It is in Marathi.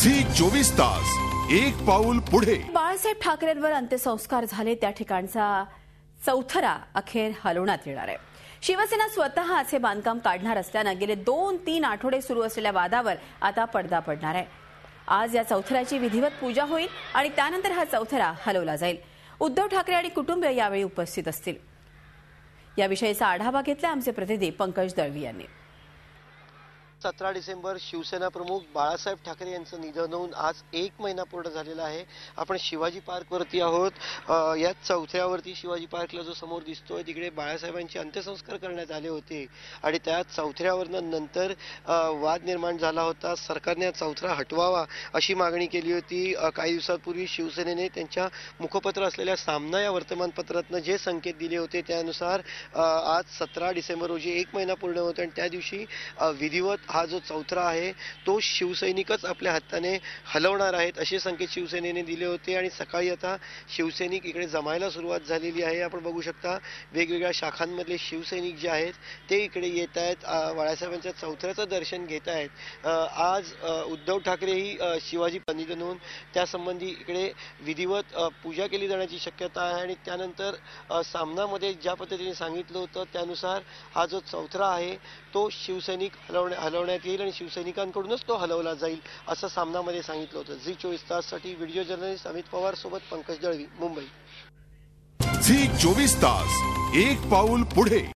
झी 24 तास एक पाऊल पुढे। बाळासाहेब ठाकरेंवर अंत्यसंस्कार झाले त्या ठिकाणचा चौथरा अखेर हलवण्यात येणार आहे। शिवसेना स्वतः असे बांधकाम काढणार असल्याने गेले 2-3 आठवडे सुरू असलेल्या वादावर आता पडदा पडणार आहे। आज या चौथऱ्याची विधिवत पूजा होईल आणि त्यानंतर हा चौथरा हलवला जाईल। उद्धव ठाकरे आणि कुटुंबीय यावेळी उपस्थित असतील। याविषयीचा आढावा घेतला आमचे प्रतिनिधी पंकज दळवी यांनी। 17 डिसेंबर शिवसेना प्रमुख बाळासाहेब ठाकरे यांचं निधन होऊन आज 1 महिना पूर्ण झालेला आहे। आपण शिवाजी पार्क वरती आहोत। या चौथऱ्यावरती शिवाजी पार्कला जो समोर दिसतोय तिकडे बाळासाहेबांचे अंत्यसंस्कार करण्यात आले होते आणि त्या चौथऱ्यावरनं नंतर वाद निर्माण झाला होता। सरकारने चौथरा हटवावा अशी मागणी केली होती। काही दिवसांपूर्वी शिवसेनेने त्यांच्या मुखपत्र असलेल्या सामना या वर्तमानपत्रातनं जे संकेत दिले होते त्यानुसार आज 17 डिसेंबर रोजी 1 महिना पूर्ण होतो आणि त्या दिवशी विधिवत हा जो चौथरा आहे तो शिवसैनिकच आपल्या हाताने हलवणार आहेत असे संकेत शिवसेनेने दिले होते आणि सकाळी आता शिवसैनिक इकडे जमायला सुरुवात झालेली आहे। आपण बघू शकता वेगवेगळ्या शाखांमधले शिवसैनिक जे आहेत ते इकडे येत आहेत, बाळासाहेबांच्या चौथऱ्याचं दर्शन घेत आहेत। आज उद्धव ठाकरेही शिवाजी निधन होऊन त्यासंबंधी इकडे विधिवत पूजा केली जाण्याची शक्यता आहे आणि त्यानंतर सामनामध्ये ज्या पद्धतीने सांगितलं होतं त्यानुसार हा जो चौथरा आहे तो शिवसैनिक हलवण्यात येईल आणि शिवसैनिकांकडूनच तो हलवला जाईल असं सामनामध्ये सांगितलं होतं। झी 24 ताससाठी व्हिडिओ जर्नलिस्ट अमित पवार सोबत पंकज दळवी, मुंबई। झी 24 तास एक पाऊल पुढे।